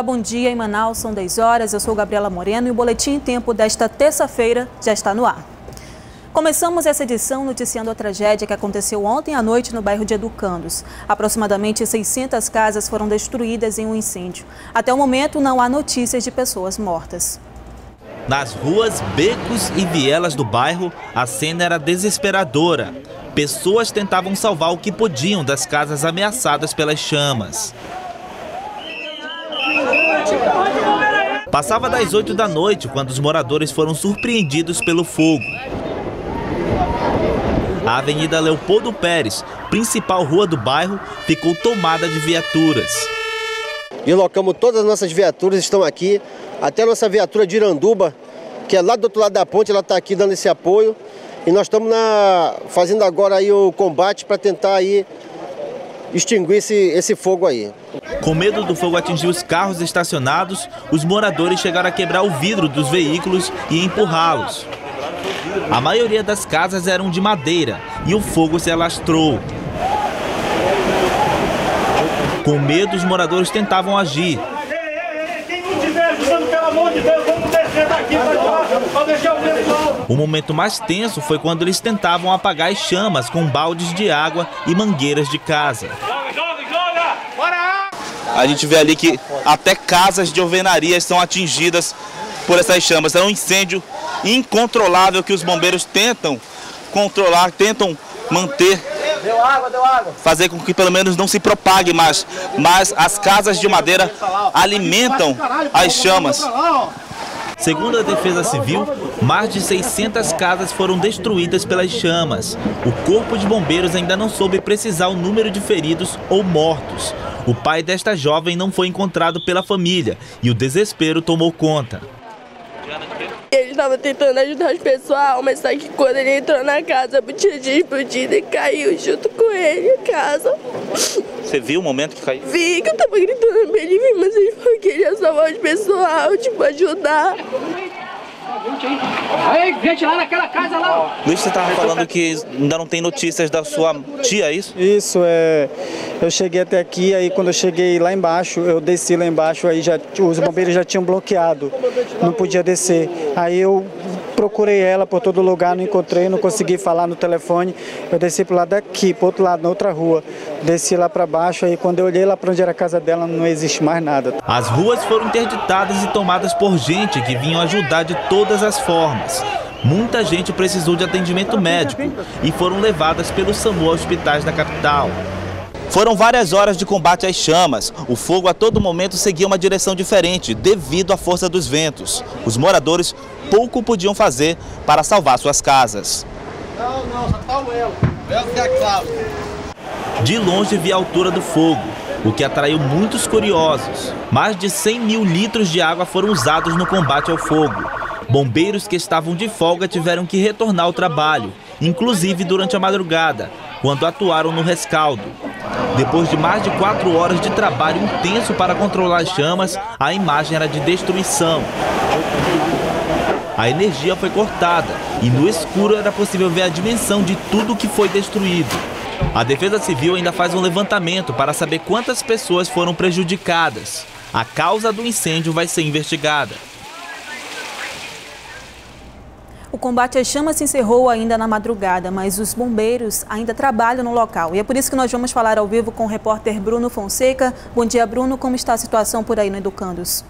bom dia. Em Manaus são 10 horas, eu sou Gabriela Moreno e o Boletim em Tempo desta terça-feira já está no ar. Começamos essa edição noticiando a tragédia que aconteceu ontem à noite no bairro de Educandos. Aproximadamente 600 casas foram destruídas em um incêndio. Até o momento não há notícias de pessoas mortas. Nas ruas, becos e vielas do bairro, a cena era desesperadora. Pessoas tentavam salvar o que podiam das casas ameaçadas pelas chamas. Passava das 8 da noite quando os moradores foram surpreendidos pelo fogo. A Avenida Leopoldo Pérez, principal rua do bairro, ficou tomada de viaturas. Deslocamos todas as nossas viaturas, estão aqui. Até a nossa viatura de Iranduba, que é lá do outro lado da ponte, ela está aqui dando esse apoio. E nós estamos fazendo agora aí o combate para tentar aí extinguir esse fogo aí. Com medo do fogo atingir os carros estacionados, os moradores chegaram a quebrar o vidro dos veículos e empurrá-los. A maioria das casas eram de madeira e o fogo se alastrou. Com medo, os moradores tentavam agir. Quem não estiver ajudando, pelo amor de Deus, vamos descer daqui para deixar o pessoal. O momento mais tenso foi quando eles tentavam apagar as chamas com baldes de água e mangueiras de casa. Joga! Bora! A gente vê ali que até casas de alvenarias são atingidas por essas chamas. É um incêndio incontrolável que os bombeiros tentam controlar, tentam manter, Deu água. fazer com que pelo menos não se propague mais. Mas as casas de madeira alimentam as chamas. Segundo a Defesa Civil, mais de 600 casas foram destruídas pelas chamas. O Corpo de Bombeiros ainda não soube precisar o número de feridos ou mortos. O pai desta jovem não foi encontrado pela família e o desespero tomou conta. Ele estava tentando ajudar os pessoal, mas só que quando ele entrou na casa, a botija tinha explodido e caiu junto com ele em casa. Você viu o momento que caiu? Vi que eu tava gritando pra ele vir, mas ele falou que ele ia salvar os pessoal, tipo, ajudar. Aí, gente, lá naquela casa lá. Luiz, você estava falando que ainda não tem notícias da sua tia, é isso? Isso, eu cheguei até aqui, aí quando eu cheguei lá embaixo, eu desci lá embaixo, aí os bombeiros já tinham bloqueado, não podia descer. Aí eu procurei ela por todo lugar, não encontrei, não consegui falar no telefone. Eu desci pro lado daqui, pro outro lado, na outra rua. Desci lá para baixo, aí quando eu olhei lá para onde era a casa dela, não existe mais nada. As ruas foram interditadas e tomadas por gente que vinham ajudar de todas as formas. Muita gente precisou de atendimento médico e foram levadas pelo SAMU a hospitais da capital. Foram várias horas de combate às chamas. O fogo a todo momento seguia uma direção diferente devido à força dos ventos. Os moradores pouco podiam fazer para salvar suas casas. Só tá o elo. Que é claro. De longe vi a altura do fogo, o que atraiu muitos curiosos. Mais de 100 mil litros de água foram usados no combate ao fogo. Bombeiros que estavam de folga tiveram que retornar ao trabalho, inclusive durante a madrugada, quando atuaram no rescaldo. Depois de mais de 4 horas de trabalho intenso para controlar as chamas, a imagem era de destruição. A energia foi cortada e no escuro era possível ver a dimensão de tudo que foi destruído. A Defesa Civil ainda faz um levantamento para saber quantas pessoas foram prejudicadas. A causa do incêndio vai ser investigada. O combate às chamas se encerrou ainda na madrugada, mas os bombeiros ainda trabalham no local. E é por isso que nós vamos falar ao vivo com o repórter Bruno Fonseca. Bom dia, Bruno. Como está a situação por aí no Educandos?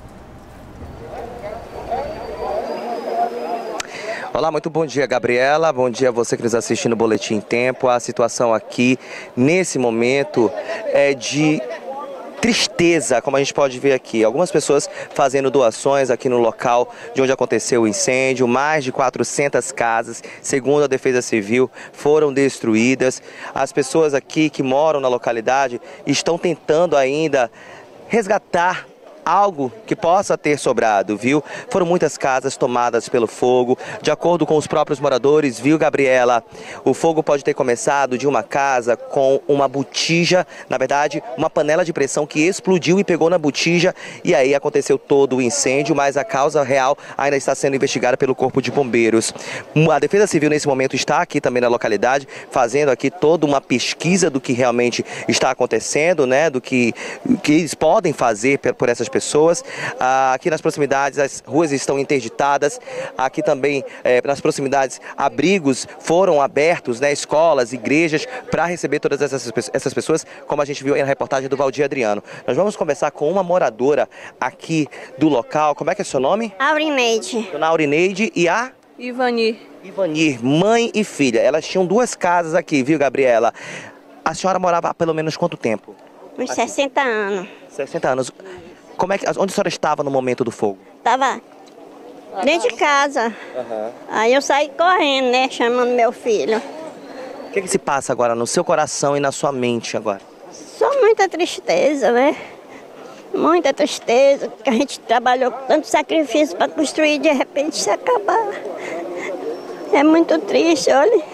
Olá, muito bom dia, Gabriela. Bom dia a você que nos assiste no Boletim em Tempo. A situação aqui, nesse momento, é de tristeza, como a gente pode ver aqui. Algumas pessoas fazendo doações aqui no local de onde aconteceu o incêndio. Mais de 400 casas, segundo a Defesa Civil, foram destruídas. As pessoas aqui que moram na localidade estão tentando ainda resgatar algo que possa ter sobrado, viu? Foram muitas casas tomadas pelo fogo. De acordo com os próprios moradores, viu, Gabriela? O fogo pode ter começado de uma casa com uma botija, na verdade, uma panela de pressão que explodiu e pegou na botija, e aí aconteceu todo o incêndio, mas a causa real ainda está sendo investigada pelo Corpo de Bombeiros. A Defesa Civil, nesse momento, está aqui também na localidade, fazendo aqui toda uma pesquisa do que realmente está acontecendo, né? Do que eles podem fazer por essas pessoas. Aqui nas proximidades as ruas estão interditadas. Aqui também nas proximidades abrigos foram abertos, né, escolas, igrejas, para receber todas essas pessoas, como a gente viu aí na reportagem do Valdir Adriano. Nós vamos conversar com uma moradora aqui do local. Como é que é seu nome? Aurineide. Dona Aurineide e a? Ivanir. Ivanir, mãe e filha. Elas tinham 2 casas aqui, viu, Gabriela? A senhora morava há pelo menos quanto tempo? Uns 60 anos. 60 anos. Onde a senhora estava no momento do fogo? Estava dentro de casa. Aí eu saí correndo, né, chamando meu filho. O que se passa agora no seu coração e na sua mente agora? Só muita tristeza, né? Muita tristeza, porque a gente trabalhou com tanto sacrifício para construir e de repente se acabar. É muito triste, olha.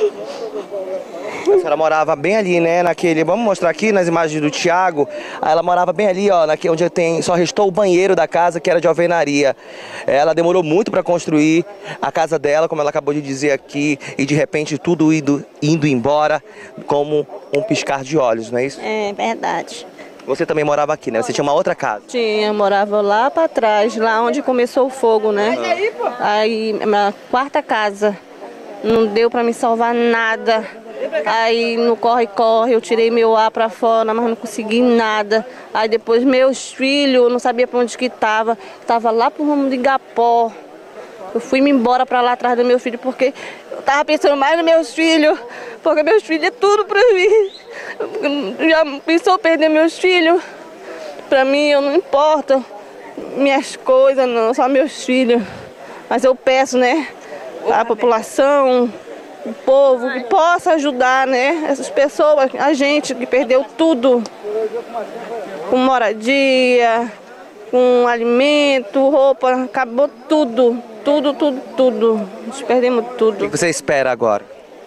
A senhora morava bem ali, né, vamos mostrar aqui nas imagens do Tiago, ela morava bem ali, ó, onde só restou o banheiro da casa, que era de alvenaria. Ela demorou muito para construir a casa dela, como ela acabou de dizer aqui, e de repente tudo indo embora como um piscar de olhos, não é isso? É verdade. Você também morava aqui, né? Você tinha uma outra casa? Tinha, morava lá para trás, lá onde começou o fogo, né? Aí, minha 4ª casa, não deu para me salvar nada. Aí no corre-corre eu tirei meu ar para fora, mas não consegui nada. Aí depois meus filhos, não sabia para onde que estava lá pro rumo de Igapó. Eu fui-me embora para lá atrás do meu filho porque eu tava pensando mais nos meus filhos, porque meus filhos é tudo para mim. Já pensou perder meus filhos? Para mim eu não importa minhas coisas não, só meus filhos. Mas eu peço, né, a população, o povo, que possa ajudar, né, essas pessoas, a gente que perdeu tudo, com moradia, com alimento, roupa, acabou tudo, tudo. Nós perdemos tudo. O que você espera agora?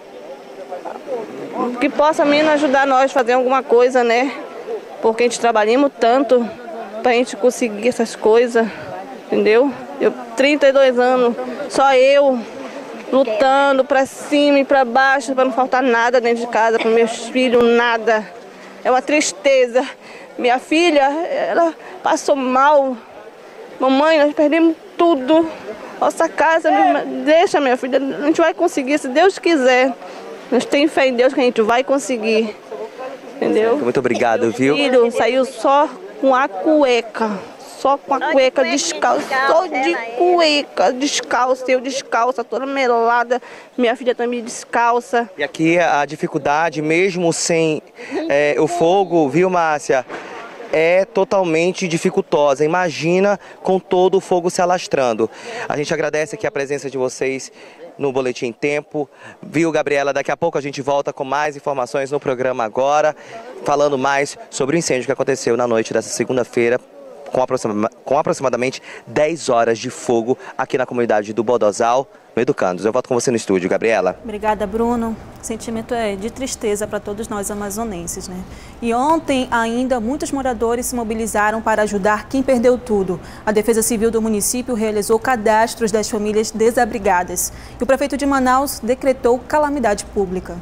Que possa mesmo ajudar nós a fazer alguma coisa, né, porque a gente trabalhamos tanto pra gente conseguir essas coisas, entendeu? Eu 32 anos, só eu, lutando para cima e para baixo, para não faltar nada dentro de casa, com meus filhos, nada. É uma tristeza. Minha filha, ela passou mal. Mamãe, nós perdemos tudo. Nossa casa, deixa minha filha, a gente vai conseguir, se Deus quiser. Nós temos fé em Deus que a gente vai conseguir. Entendeu? Muito obrigado, viu? Meu filho saiu só com a cueca. Só com a cueca descalça, só de cueca, descalça, eu descalça, toda melada, minha filha também descalça. E aqui a dificuldade, mesmo sem o fogo, viu, Márcia, é totalmente dificultosa. Imagina com todo o fogo se alastrando. A gente agradece aqui a presença de vocês no Boletim Tempo. Viu, Gabriela? Daqui a pouco a gente volta com mais informações no programa agora, falando mais sobre o incêndio que aconteceu na noite dessa segunda-feira, com aproximadamente 10 horas de fogo aqui na comunidade do Bodozal, no Educandos. Eu volto com você no estúdio, Gabriela. Obrigada, Bruno. O sentimento é de tristeza para todos nós amazonenses, né? E ontem ainda muitos moradores se mobilizaram para ajudar quem perdeu tudo. A Defesa Civil do município realizou cadastros das famílias desabrigadas. E o prefeito de Manaus decretou calamidade pública.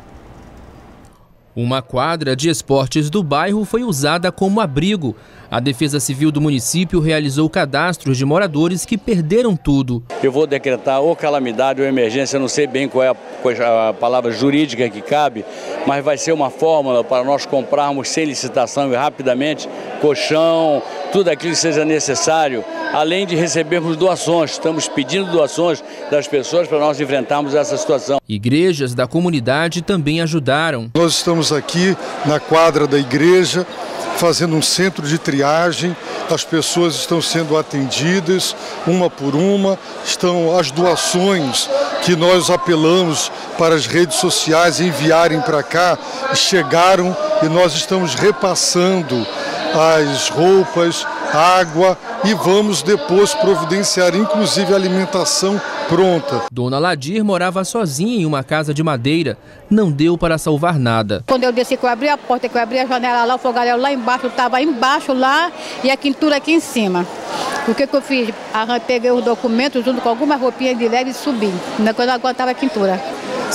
Uma quadra de esportes do bairro foi usada como abrigo. A Defesa Civil do município realizou cadastros de moradores que perderam tudo. Eu vou decretar ou calamidade ou emergência, eu não sei bem qual é a palavra jurídica que cabe, mas vai ser uma fórmula para nós comprarmos sem licitação e rapidamente colchão, tudo aquilo que seja necessário, além de recebermos doações. Estamos pedindo doações das pessoas para nós enfrentarmos essa situação. Igrejas da comunidade também ajudaram. Nós estamos aqui na quadra da igreja, fazendo um centro de triagem, as pessoas estão sendo atendidas uma por uma, estão as doações que nós apelamos para as redes sociais enviarem para cá, chegaram e nós estamos repassando as roupas, água e vamos depois providenciar inclusive alimentação pronta. Dona Ladir morava sozinha em uma casa de madeira. Não deu para salvar nada. Quando eu desci, que eu abri a porta, que eu abri a janela lá, o fogaréu lá embaixo, estava embaixo lá e a quintura aqui em cima. O que eu fiz? Peguei os documentos junto com alguma roupinha de leve e subi. Quando eu aguentava a quintura.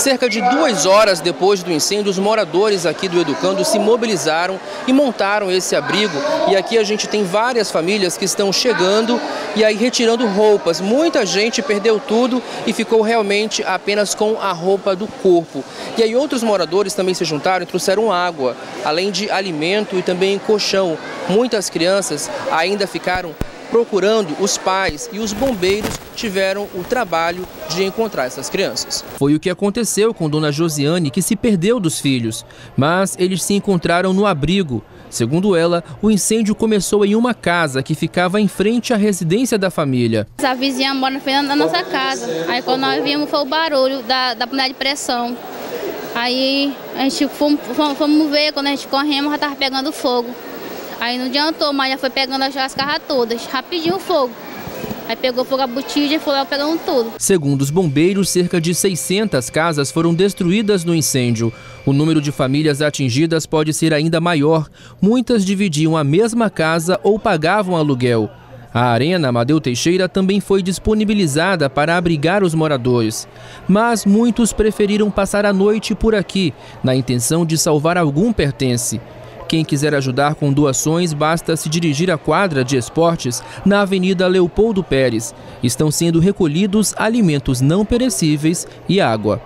Cerca de 2 horas depois do incêndio, os moradores aqui do Educando se mobilizaram e montaram esse abrigo. E aqui a gente tem várias famílias que estão chegando e aí retirando roupas. Muita gente perdeu tudo e ficou realmente apenas com a roupa do corpo. E aí outros moradores também se juntaram e trouxeram água, além de alimento e também colchão. Muitas crianças ainda ficaram procurando os pais e os bombeiros tiveram o trabalho de encontrar essas crianças. Foi o que aconteceu com dona Josiane, que se perdeu dos filhos, mas eles se encontraram no abrigo. Segundo ela, o incêndio começou em uma casa que ficava em frente à residência da família. A vizinha mora na frente da nossa casa. Aí quando nós vimos foi o barulho da panela de pressão. Aí a gente fomos ver, quando a gente corremos já estava pegando fogo. Aí não adiantou, mas já foi pegando as carras todas, rapidinho o fogo. Aí pegou fogo a botija e foi lá pegando tudo. Segundo os bombeiros, cerca de 600 casas foram destruídas no incêndio. O número de famílias atingidas pode ser ainda maior. Muitas dividiam a mesma casa ou pagavam aluguel. A Arena Amadeu Teixeira também foi disponibilizada para abrigar os moradores. Mas muitos preferiram passar a noite por aqui, na intenção de salvar algum pertence. Quem quiser ajudar com doações, basta se dirigir à quadra de esportes na Avenida Leopoldo Pérez. Estão sendo recolhidos alimentos não perecíveis e água.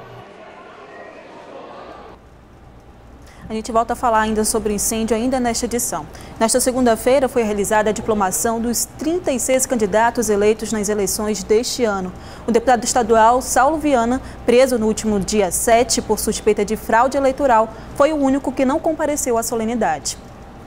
A gente volta a falar ainda sobre o incêndio ainda nesta edição. Nesta segunda-feira foi realizada a diplomação dos 36 candidatos eleitos nas eleições deste ano. O deputado estadual Saulo Viana, preso no último dia 7 por suspeita de fraude eleitoral, foi o único que não compareceu à solenidade.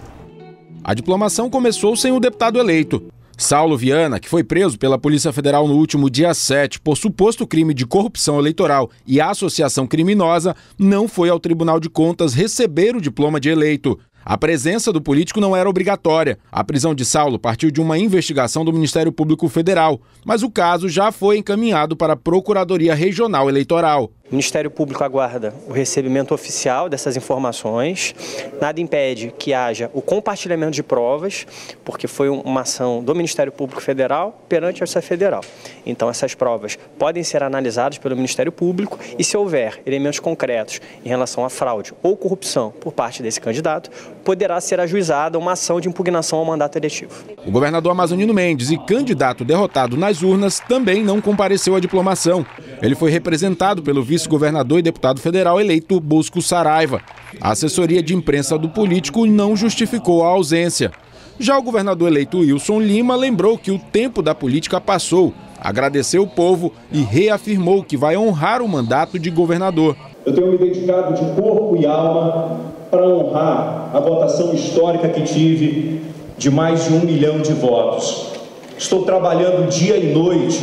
A diplomação começou sem o deputado eleito. Saulo Viana, que foi preso pela Polícia Federal no último dia 7 por suposto crime de corrupção eleitoral e associação criminosa, não foi ao Tribunal de Contas receber o diploma de eleito. A presença do político não era obrigatória. A prisão de Saulo partiu de uma investigação do Ministério Público Federal, mas o caso já foi encaminhado para a Procuradoria Regional Eleitoral. O Ministério Público aguarda o recebimento oficial dessas informações. Nada impede que haja o compartilhamento de provas, porque foi uma ação do Ministério Público Federal perante a Justiça Federal. Então, essas provas podem ser analisadas pelo Ministério Público e, se houver elementos concretos em relação a fraude ou corrupção por parte desse candidato, poderá ser ajuizada uma ação de impugnação ao mandato eletivo. O governador Amazonino Mendes e candidato derrotado nas urnas também não compareceu à diplomação. Ele foi representado pelo vice-governador e deputado federal eleito Bosco Saraiva. A assessoria de imprensa do político não justificou a ausência. Já o governador eleito Wilson Lima lembrou que o tempo da política passou, agradeceu o povo e reafirmou que vai honrar o mandato de governador. Eu tenho me dedicado de corpo e alma para honrar a votação histórica que tive de mais de 1 milhão de votos. Estou trabalhando dia e noite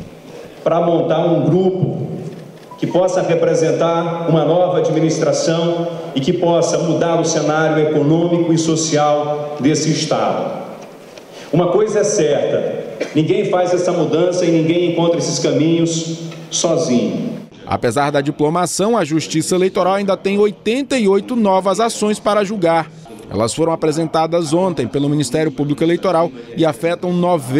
para montar um grupo que possa representar uma nova administração e que possa mudar o cenário econômico e social desse Estado. Uma coisa é certa, ninguém faz essa mudança e ninguém encontra esses caminhos sozinho. Apesar da diplomação, a Justiça Eleitoral ainda tem 88 novas ações para julgar. Elas foram apresentadas ontem pelo Ministério Público Eleitoral e afetam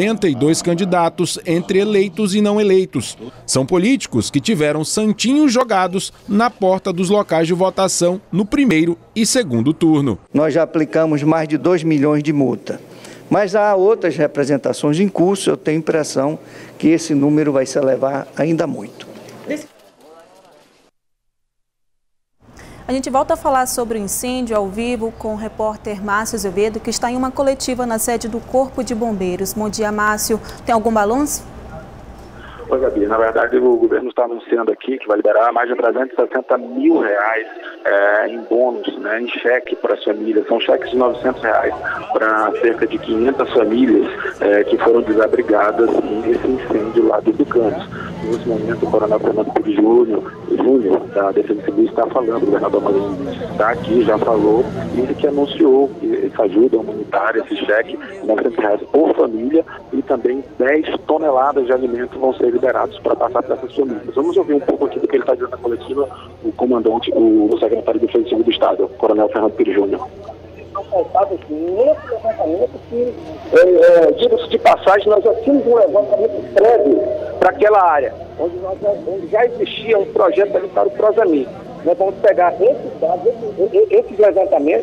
92 candidatos, entre eleitos e não eleitos. São políticos que tiveram santinhos jogados na porta dos locais de votação no primeiro e segundo turno. Nós já aplicamos mais de 2 milhões de multa. Mas há outras representações em curso, eu tenho impressão que esse número vai se elevar ainda muito. A gente volta a falar sobre o incêndio ao vivo com o repórter Márcio Azevedo, que está em uma coletiva na sede do Corpo de Bombeiros. Bom dia, Márcio. Tem algum balanço? Oi, Gabi. Na verdade, o governo está anunciando aqui que vai liberar mais de 360 mil reais em bônus, né, em cheque para as famílias. São cheques de 900 reais para cerca de 500 famílias que foram desabrigadas nesse incêndio lá do Educandos. Nesse momento, o coronel Fernando Pires Júnior, da Defesa Civil, está falando, o governador está aqui, já falou, ele que anunciou essa ajuda humanitária, esse cheque de 900 reais por família, e também 10 toneladas de alimentos vão ser liberados para passar para essas famílias. Vamos ouvir um pouco aqui do que ele está dizendo na coletiva, o comandante, o secretário de Defesa Civil do Estado, o coronel Fernando Pires Júnior. Nesse levantamento que, diga-se de passagem, nós já tínhamos um levantamento prévio para aquela área, onde já existia um projeto ali para o Prosamin. Nós vamos pegar esses dados, esses levantamentos,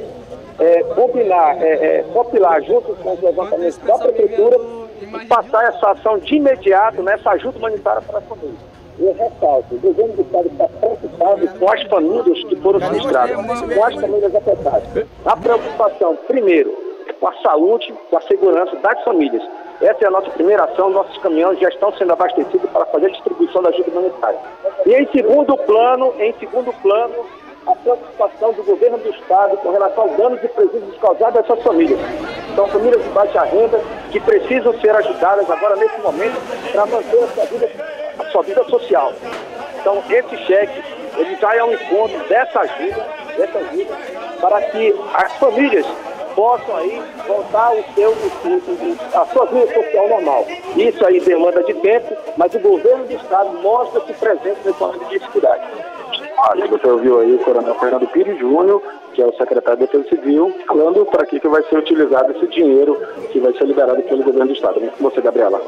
compilar junto com os levantamentos da Prefeitura e passar essa ação de imediato, nessa ajuda humanitária para a família. Eu ressalto, o governo do estado está preocupado com as famílias que foram sinistradas, com as famílias afetadas. A preocupação, primeiro, com a saúde, com a segurança das famílias. Essa é a nossa primeira ação, nossos caminhões já estão sendo abastecidos para fazer a distribuição da ajuda humanitária. E em segundo plano, a preocupação do governo do estado com relação aos danos e prejuízos causados a essas famílias. São famílias de baixa renda que precisam ser ajudadas agora nesse momento para manter a sua vida social. Então esse cheque, ele já é um encontro dessa ajuda para que as famílias possam aí voltar a sua vida social normal. Isso aí demanda de tempo, mas o governo do estado mostra-se presente nesse momento de dificuldade. Você ouviu aí o Coronel Fernando Pires Júnior, que é o secretário de Defesa Civil, falando para que vai ser utilizado esse dinheiro que vai ser liberado pelo governo do estado. Vamos com você, Gabriela.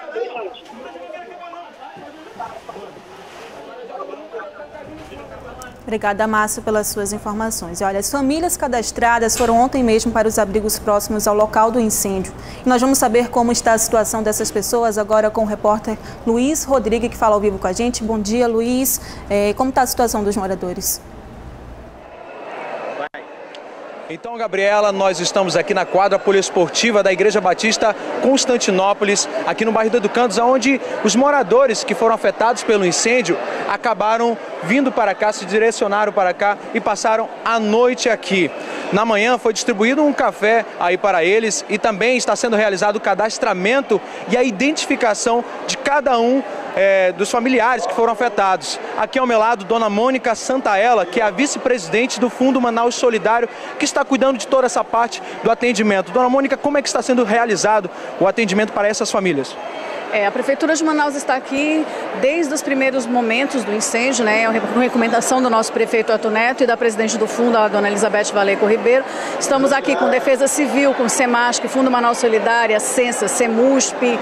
Obrigada, Márcio, pelas suas informações. E olha, as famílias cadastradas foram ontem mesmo para os abrigos próximos ao local do incêndio. E nós vamos saber como está a situação dessas pessoas agora com o repórter Luiz Rodrigues, que fala ao vivo com a gente. Bom dia, Luiz. Como está a situação dos moradores? Então, Gabriela, nós estamos aqui na quadra poliesportiva da Igreja Batista Constantinópolis, aqui no bairro do Educandos, onde os moradores que foram afetados pelo incêndio acabaram vindo para cá, se direcionaram para cá e passaram a noite aqui. Na manhã foi distribuído um café aí para eles e também está sendo realizado o cadastramento e a identificação de cada um dos familiares que foram afetados. Aqui ao meu lado, Dona Mônica Santaella, que é a vice-presidente do Fundo Manaus Solidário, que está cuidando de toda essa parte do atendimento. Dona Mônica, como é que está sendo realizado o atendimento para essas famílias? A Prefeitura de Manaus está aqui desde os primeiros momentos do incêndio, né? Com recomendação do nosso prefeito Arthur Neto e da presidente do fundo, a dona Elizabeth Valeco Ribeiro. Estamos aqui com Defesa Civil, com SEMASC, Fundo Manaus Solidária, Censa, CEMUSP,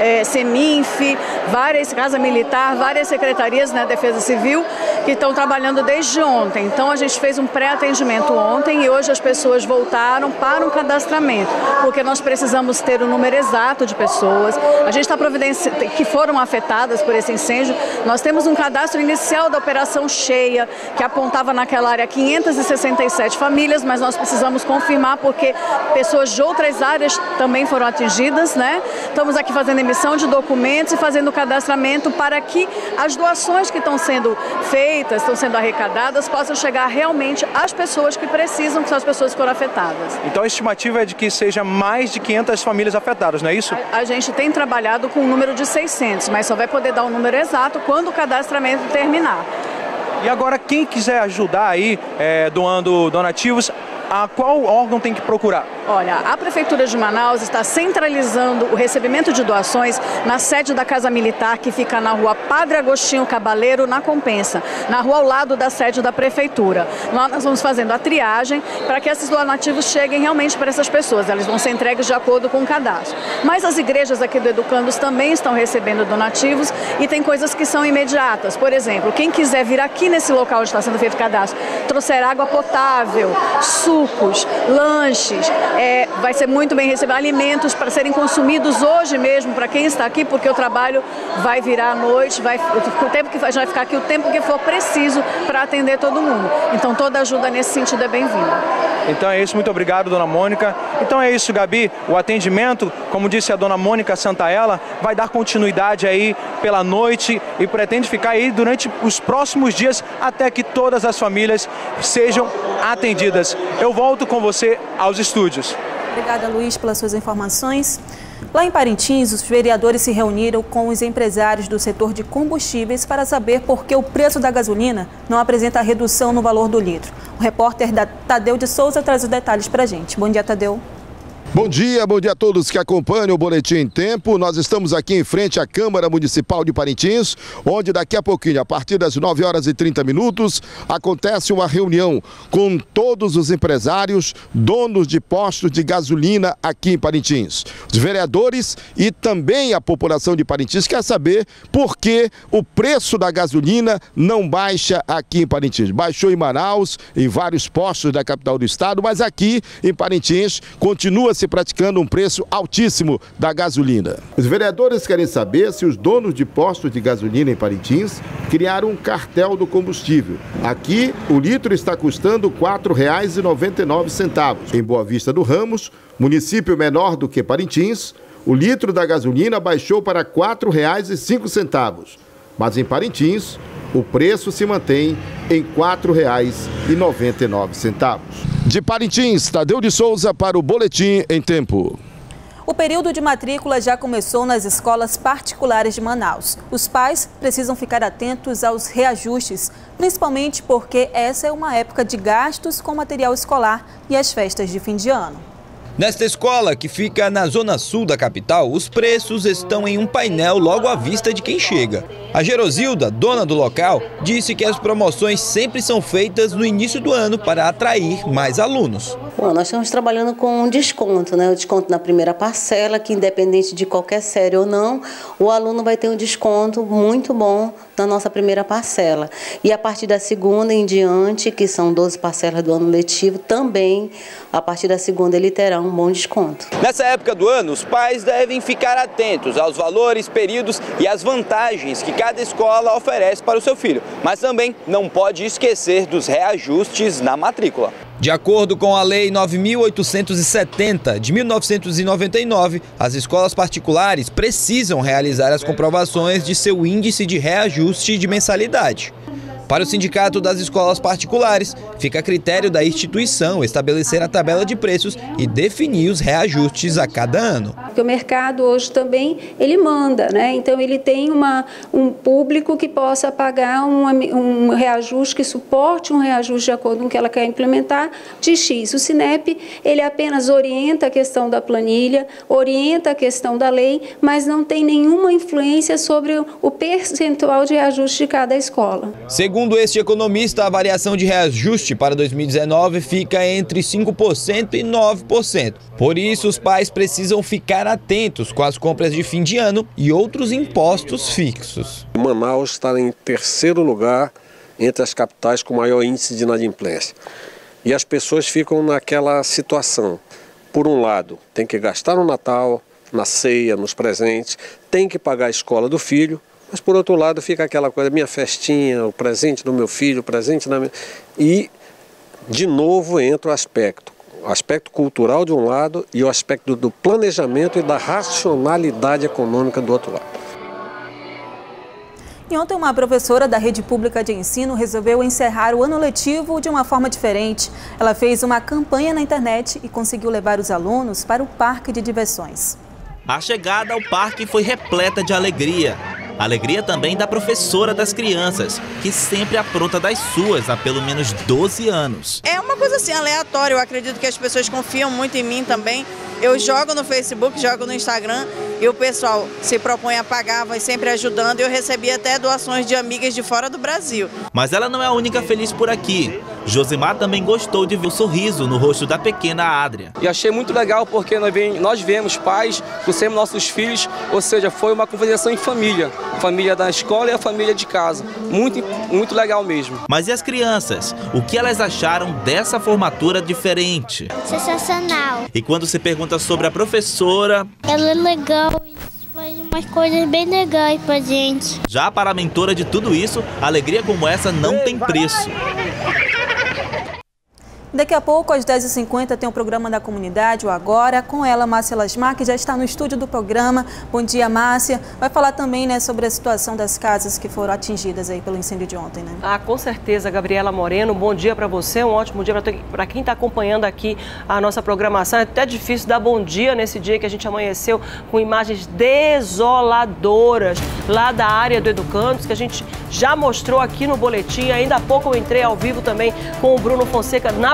CEMINF, várias Casa Militar, várias secretarias, né, Defesa Civil, que estão trabalhando desde ontem. Então a gente fez um pré-atendimento ontem e hoje as pessoas voltaram para um cadastramento, porque nós precisamos ter o número exato de pessoas. A gente está que foram afetadas por esse incêndio. Nós temos um cadastro inicial da operação Cheia, que apontava naquela área 567 famílias, mas nós precisamos confirmar porque pessoas de outras áreas também foram atingidas, né? Estamos aqui fazendo emissão de documentos e fazendo o cadastramento para que as doações que estão sendo feitas, estão sendo arrecadadas, possam chegar realmente às pessoas que precisam, que são as pessoas que foram afetadas. Então a estimativa é de que seja mais de 500 famílias afetadas, não é isso? A gente tem trabalhado com um número de 600, mas só vai poder dar um número exato quando o cadastramento terminar. E agora, quem quiser ajudar aí, doando donativos, a qual órgão tem que procurar? Olha, a Prefeitura de Manaus está centralizando o recebimento de doações na sede da Casa Militar, que fica na rua Padre Agostinho Cabaleiro, na Compensa, na rua ao lado da sede da Prefeitura. Lá nós vamos fazendo a triagem para que esses donativos cheguem realmente para essas pessoas. Elas vão ser entregues de acordo com o cadastro. Mas as igrejas aqui do Educandos também estão recebendo donativos e tem coisas que são imediatas. Por exemplo, quem quiser vir aqui nesse local onde está sendo feito o cadastro, trouxer água potável, sucos, lanches, vai ser muito bem recebido, alimentos para serem consumidos hoje mesmo para quem está aqui, porque o trabalho vai virar à noite, o tempo que vai ficar aqui, o tempo que for preciso para atender todo mundo. Então toda ajuda nesse sentido é bem-vinda. Então é isso, muito obrigado, Dona Mônica. Então é isso, Gabi, o atendimento, como disse a Dona Mônica Santaella, vai dar continuidade aí pela noite e pretende ficar aí durante os próximos dias até que todas as famílias sejam atendidas. Eu volto com você aos estúdios. Obrigada, Luiz, pelas suas informações. Lá em Parintins, os vereadores se reuniram com os empresários do setor de combustíveis para saber por que o preço da gasolina não apresenta redução no valor do litro. O repórter Tadeu de Souza traz os detalhes para a gente. Bom dia, Tadeu. Bom dia a todos que acompanham o Boletim em Tempo. Nós estamos aqui em frente à Câmara Municipal de Parintins, onde daqui a pouquinho, a partir das 9h30, acontece uma reunião com todos os empresários, donos de postos de gasolina aqui em Parintins. Os vereadores e também a população de Parintins quer saber por que o preço da gasolina não baixa aqui em Parintins. Baixou em Manaus, em vários postos da capital do estado, mas aqui em Parintins continua se praticando um preço altíssimo da gasolina. Os vereadores querem saber se os donos de postos de gasolina em Parintins criaram um cartel do combustível. Aqui, o litro está custando R$ 4,99. Em Boa Vista do Ramos, município menor do que Parintins, o litro da gasolina baixou para R$ 4,05. Mas em Parintins, o preço se mantém em R$ 4,99. De Parintins, Tadeu de Souza para o Boletim em Tempo. O período de matrícula já começou nas escolas particulares de Manaus. Os pais precisam ficar atentos aos reajustes, principalmente porque essa é uma época de gastos com material escolar e as festas de fim de ano. Nesta escola, que fica na zona sul da capital, os preços estão em um painel logo à vista de quem chega. A Gerosilda, dona do local, disse que as promoções sempre são feitas no início do ano para atrair mais alunos. Bom, nós estamos trabalhando com um desconto, né? O desconto na primeira parcela, que independente de qualquer série ou não, o aluno vai ter um desconto muito bom na nossa primeira parcela. E a partir da segunda em diante, que são 12 parcelas do ano letivo, também a partir da segunda ele terá um bom desconto. Nessa época do ano, os pais devem ficar atentos aos valores, períodos e as vantagens que cada escola oferece para o seu filho. Mas também não pode esquecer dos reajustes na matrícula. De acordo com a Lei 9.870 de 1999, as escolas particulares precisam realizar as comprovações de seu índice de reajuste de mensalidade. Para o Sindicato das Escolas Particulares, fica a critério da instituição estabelecer a tabela de preços e definir os reajustes a cada ano. Porque o mercado hoje também ele manda, né? Então ele tem um público que possa pagar um reajuste, que suporte um reajuste de acordo com o que ela quer implementar de X. O Sinep, ele apenas orienta a questão da planilha, orienta a questão da lei, mas não tem nenhuma influência sobre o percentual de reajuste de cada escola. Segundo este economista, a variação de reajuste para 2019 fica entre 5% e 9%. Por isso, os pais precisam ficar atentos com as compras de fim de ano e outros impostos fixos. Manaus está em terceiro lugar entre as capitais com maior índice de inadimplência. E as pessoas ficam naquela situação. Por um lado, tem que gastar no Natal, na ceia, nos presentes, tem que pagar a escola do filho. Mas, por outro lado, fica aquela coisa, minha festinha, o presente do meu filho, o presente da minha... E, de novo, entra o aspecto cultural de um lado e o aspecto do planejamento e da racionalidade econômica do outro lado. E ontem uma professora da rede pública de ensino resolveu encerrar o ano letivo de uma forma diferente. Ela fez uma campanha na internet e conseguiu levar os alunos para o parque de diversões. A chegada ao parque foi repleta de alegria. Alegria também da professora das crianças, que sempre apronta das suas há pelo menos 12 anos. É uma coisa assim aleatória, eu acredito que as pessoas confiam muito em mim também. Eu jogo no Facebook, jogo no Instagram e o pessoal se propõe a pagar, vai sempre ajudando. Eu recebi até doações de amigas de fora do Brasil. Mas ela não é a única feliz por aqui. Josimar também gostou de ver o sorriso no rosto da pequena Adria. E achei muito legal porque nós vemos pais, trouxemos nossos filhos, ou seja, foi uma conversação em família. Família da escola e a família de casa. Muito legal mesmo. Mas e as crianças? O que elas acharam dessa formatura diferente? Sensacional. E quando se pergunta sobre a professora... Ela é legal e faz umas coisas bem legais pra gente. Já para a mentora de tudo isso, alegria como essa não tem preço. Daqui a pouco, às 10h50, tem o programa da comunidade, o Agora, com ela, Márcia Lasmar, que já está no estúdio do programa. Bom dia, Márcia. Vai falar também, né, sobre a situação das casas que foram atingidas aí pelo incêndio de ontem, né? Ah, com certeza, Gabriela Moreno. Bom dia para você, um ótimo dia para quem está acompanhando aqui a nossa programação. É até difícil dar bom dia nesse dia que a gente amanheceu com imagens desoladoras lá da área do Educandos, que a gente já mostrou aqui no boletim. Ainda há pouco eu entrei ao vivo também com o Bruno Fonseca na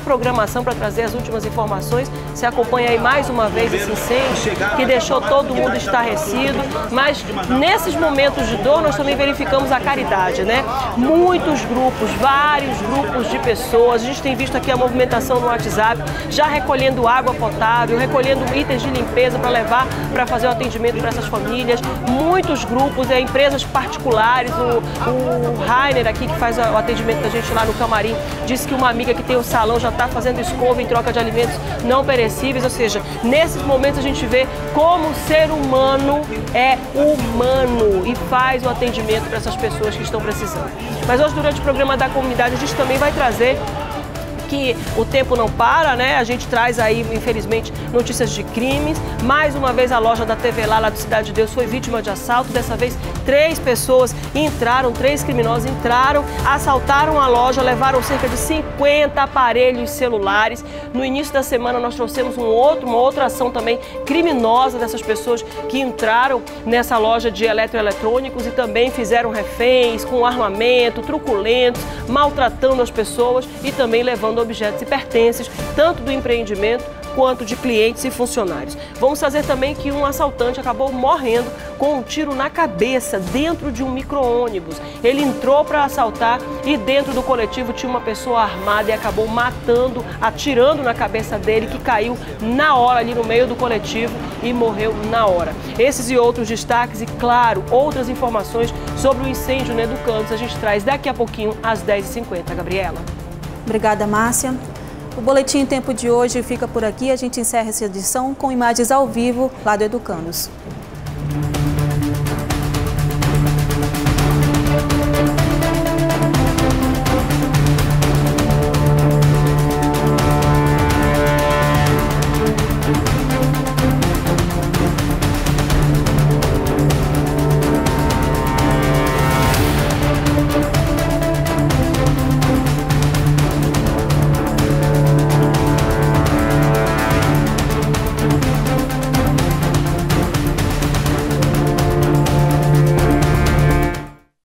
programação para trazer as últimas informações. Você acompanha aí mais uma vez esse incêndio que deixou todo mundo estarrecido, mas nesses momentos de dor nós também verificamos a caridade, né? Muitos grupos, vários grupos de pessoas, a gente tem visto aqui a movimentação no WhatsApp, já recolhendo água potável, recolhendo itens de limpeza para levar para fazer o atendimento para essas famílias. Muitos grupos, empresas particulares, o Rainer aqui que faz o atendimento da gente lá no camarim, disse que uma amiga que tem um salão já está fazendo escova em troca de alimentos não perecíveis, ou seja, nesses momentos a gente vê como o ser humano é humano e faz o atendimento para essas pessoas que estão precisando. Mas hoje, durante o programa da comunidade, a gente também vai trazer que o tempo não para, né? A gente traz aí, infelizmente, notícias de crimes. Mais uma vez, a loja da TV lá do Cidade de Deus foi vítima de assalto. Dessa vez, 3 pessoas entraram, 3 criminosos entraram, assaltaram a loja, levaram cerca de 50 aparelhos celulares. No início da semana, nós trouxemos uma outra ação também criminosa dessas pessoas que entraram nessa loja de eletroeletrônicos e também fizeram reféns com armamento, truculentos, maltratando as pessoas e também levando objetos e pertences, tanto do empreendimento quanto de clientes e funcionários. Vamos trazer também que um assaltante acabou morrendo com um tiro na cabeça dentro de um micro-ônibus. Ele entrou para assaltar e dentro do coletivo tinha uma pessoa armada e acabou matando, atirando na cabeça dele, que caiu na hora ali no meio do coletivo e morreu na hora. Esses e outros destaques e, claro, outras informações sobre o incêndio no Educandos a gente traz daqui a pouquinho às 10h50. Gabriela. Obrigada, Márcia. O Boletim em Tempo de hoje fica por aqui. A gente encerra essa edição com imagens ao vivo lá do Educandos.